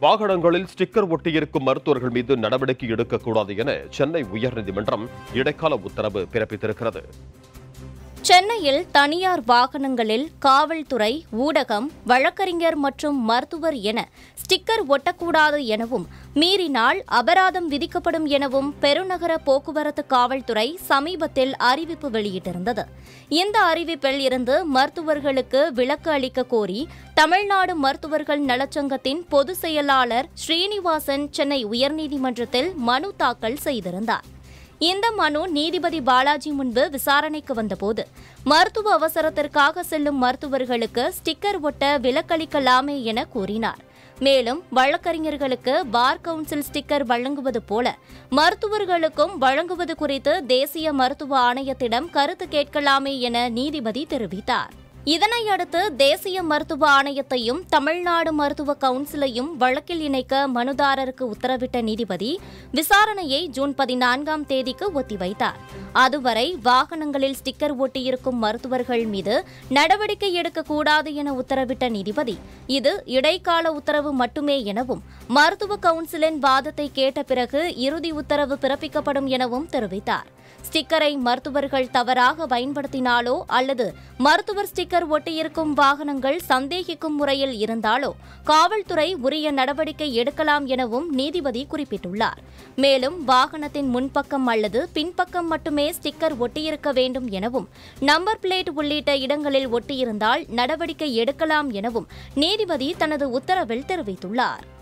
வாகனங்களில் ஸ்டிக்கர் ஒட்டியிருக்கும் மருத்துவர்கள் மீது நடவடிக்கை எடுக்கக்கூடாது என சென்னை உயர்நீதிமன்றம் இடைக்கால உத்தரவு பிறப்பித்திருக்கிறது. சென்னையில் தனியார் வாகனங்களில் காவல்துறை, ஊடகம், வழக்கறிஞர் மற்றும் மருத்துவர் என ஸ்டிக்கர் ஒட்டக்கூடாது எனவும், மீறினால் அபராதம் விதிக்கப்படும் எனவும் பெருநகர போக்குவரத்து காவல்துறை சமீபத்தில் அறிவிப்பு வெளியிட்டிருந்தது. இந்த அறிவிப்பில் இருந்து மருத்துவர்களுக்கு விலக்கு அளிக்க கோரி தமிழ்நாடு மருத்துவர்கள் நலச்சங்கத்தின் பொதுச் செயலாளர் ஸ்ரீனிவாசன் சென்னை உயர்நீதிமன்றத்தில் மனு தாக்கல் செய்திருந்தார். இந்த மனு நீதிபதி பாலாஜி முன்பு விசாரணைக்கு வந்தபோது, மருத்துவ அவசரத்திற்காக செல்லும் மருத்துவர்களுக்கு ஸ்டிக்கர் ஒட்ட விலக்களிக்கலாமே என கூறினார். மேலும் வழக்கறிஞர்களுக்கு பார் கவுன்சில் ஸ்டிக்கர் வழங்குவது போல மருத்துவர்களுக்கும் வழங்குவது குறித்து தேசிய மருத்துவ ஆணையத்திடம் கருத்து கேட்கலாமே என நீதிபதி தெரிவித்தார். இதனையடுத்து தேசிய மருத்துவ ஆணையத்தையும் தமிழ்நாடு மருத்துவ கவுன்சிலையும் வழக்கில் இணைக்க மனுதாரருக்கு உத்தரவிட்ட நீதிபதி விசாரணையை ஜூன் 14ஆம் தேதிக்கு ஒத்திவைத்தார். அதுவரை வாகனங்களில் ஸ்டிக்கர் ஒட்டியிருக்கும் மருத்துவர்கள் மீது நடவடிக்கை எடுக்கக்கூடாது என உத்தரவிட்ட நீதிபதி, இது இடைக்கால உத்தரவு மட்டுமே எனவும், மருத்துவ கவுன்சிலின் வாதத்தை கேட்ட பிறகு இறுதி உத்தரவு பிறப்பிக்கப்படும் எனவும் தெரிவித்தார். ஸ்டிக்கரை மருத்துவர்கள் தவறாக பயன்படுத்தினாலோ அல்லது மருத்துவர் ஸ்டிக்கர் ஒட்டியிருக்கும் வாகனங்கள் சந்தேகிக்கும் முறையில் இருந்தாலோ காவல்துறை உரிய நடவடிக்கை எடுக்கலாம் எனவும் நீதிபதி குறிப்பிட்டுள்ளார். மேலும் வாகனத்தின் முன்பக்கம் அல்லது பின்பக்கம் மட்டுமே ஸ்டிக்கர் ஒட்டியிருக்க வேண்டும் எனவும், நம்பர் பிளேட் உள்ளிட்ட இடங்களில் ஒட்டியிருந்தால் நடவடிக்கை எடுக்கலாம் எனவும் நீதிபதி தனது உத்தரவில் தெரிவித்துள்ளார்.